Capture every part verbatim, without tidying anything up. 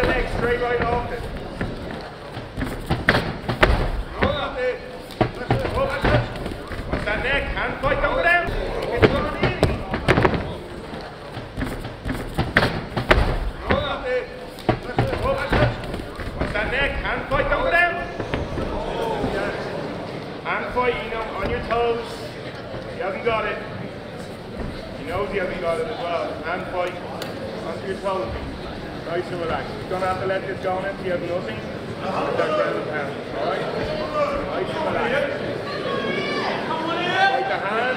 the leg straight right off it. Oh, that's it. Oh, that's it. Watch that neck. Hand fight, don't go down. Get drawn in. Oh, that's it. Oh, that's it. Watch that neck. Hand fight, don't go down. Hand fight, you know, on your toes. He hasn't got it. He knows he hasn't got it as well. Hand fight onto your toes. Nice and relaxed. He's going to have to let this go on until he has nothing. Put that down the pound. Alright? Nice and relaxed. Fight the hand.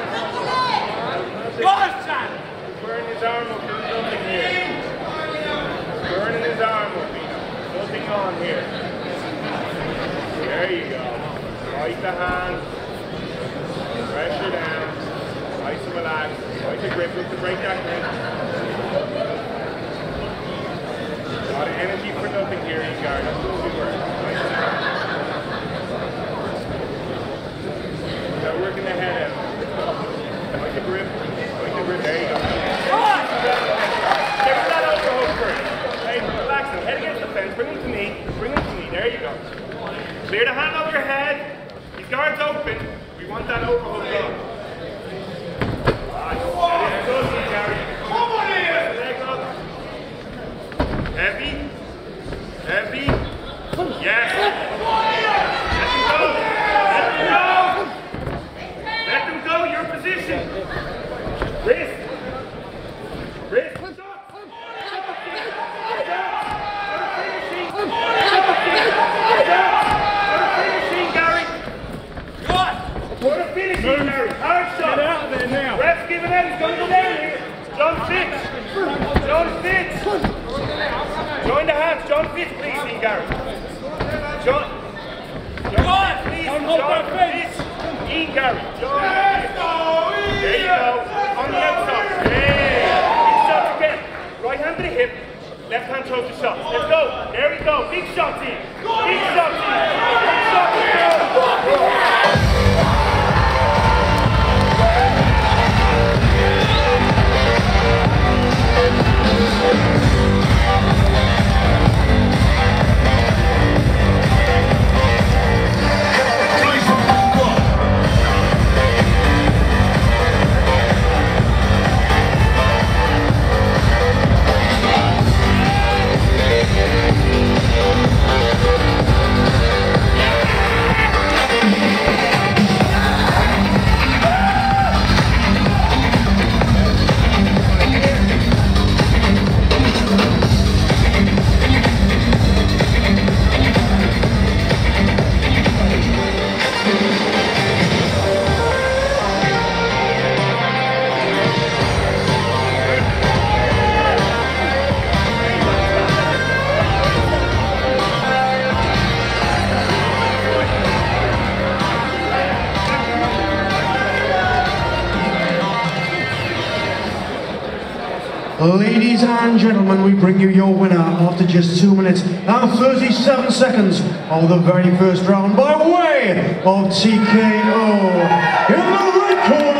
He's burning his arm up. There's nothing here. He's burning his arm up. Nothing on here. There you go. Fight the hand. Pressure down. Nice and relaxed. Fight the grip. Look to break that grip. A lot of energy for nothing here, Ian Garry. That's what we work. Nice and relaxed. Start working the head out. Fight the grip. Fight the grip. There you go. Give that overhook first. Hey, relax now. Head against the fence. Bring him to me. Bring him to me. There you go. Clear the hand over your head. His guard's open. We want that overhook on. Heavy, heavy, yes. Let them go, let them go. Let them go. Your position. Wrist, wrist. Stop. Finishing, Garry. What? What a finishing, Garry. Hard shot. Get out of there now. Ref's giving out. He's going to go down here. John Fitz. John Fitz. Join the hands. John Fitz, please, Ian Garry. John. John Fitz, please. John Fitz. Ian Garry. John Fitz. There you go. On the outside. Yeah. Big shots again. Right hand to the hip. Left hand throws the shot. Let's go. There we go. Big shots in. Big shots in. Big shots in. Ladies and gentlemen, we bring you your winner after just two minutes and thirty-seven seconds of the very first round by way of T K O in the red corner.